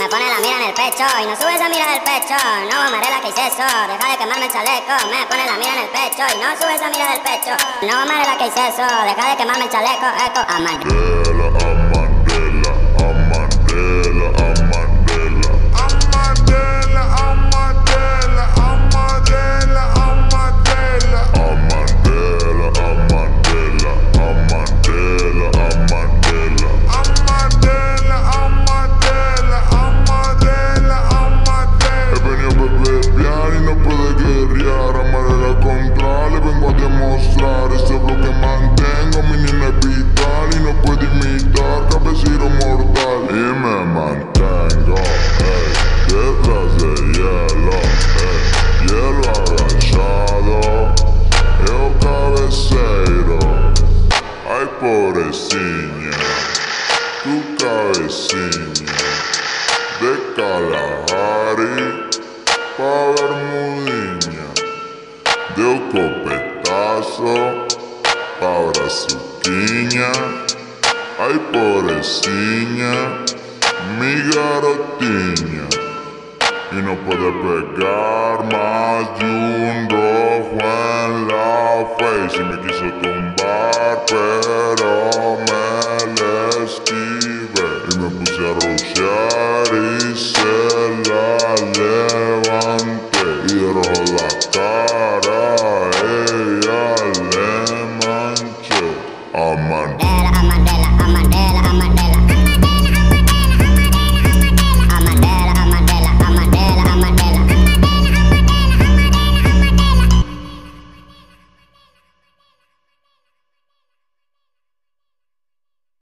Me pone la mira en el pecho y no sube esa mira del pecho. No, Amarela, ¿qué hice eso? Deja de quemarme el chaleco. Me pone la mira en el pecho y no sube esa mira del pecho. No, Amarela, ¿qué hice eso? Deja de quemarme el chaleco. Eco, Mandela, Mandela, Mandela, Mandela. Amadela, Amadela, Amadela, Amadela. Amadela, Amadela, Amadela, Amadela. Amadela, Amadela, Amadela, Amadela. He venido a beber y no puede guerrear. Amarela contra, le vengo a demostrar. Ese bloque mantengo, mi niña es vital y no puede imitar cabecero mortal. Y me mantengo, detrás de hielo, hielo agachado. Eu cabeceiro, ay pobrecinha, tu cabecinha de Kalahari pa' Bermudinha. Deu copetazo pa' Brazuquinha, ay pobrecinha, mi garotinha. Y no puede pegar más de un rojo en la face. Y me quiso tumbar pero me le esquivé. Y me puse a rushear y se la levanté. Y de rojo la cara a ella le manché. Amadela, Amadela, Amadela, Amadela.